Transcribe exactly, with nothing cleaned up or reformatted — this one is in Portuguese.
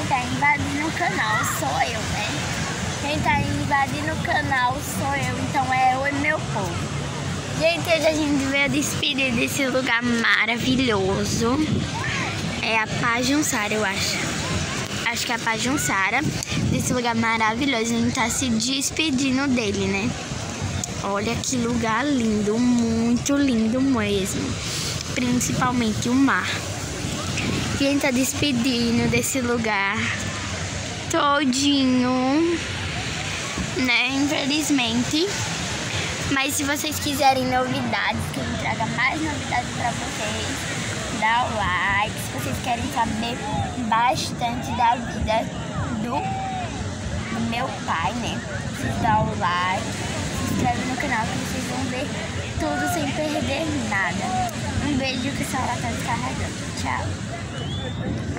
tá invadindo o canal sou eu, né? Quem tá invadindo o canal sou eu, então é eu e meu povo. Gente, hoje a gente veio despedir desse lugar maravilhoso. É a Pajuçara, eu acho. Acho que é a Pajuçara. Desse lugar maravilhoso. A gente tá se despedindo dele, né? Olha que lugar lindo. Muito lindo mesmo. Principalmente o mar. E a gente tá despedindo desse lugar todinho, né? Infelizmente. Mas se vocês quiserem novidades, que eu traga mais novidades pra vocês, dá o like. Se vocês querem saber bastante da vida do, do meu pai, né? Vocês dão o like, se inscreve no canal que vocês vão ver tudo sem perder nada. Um beijo que o celular tá descarregando. Tchau.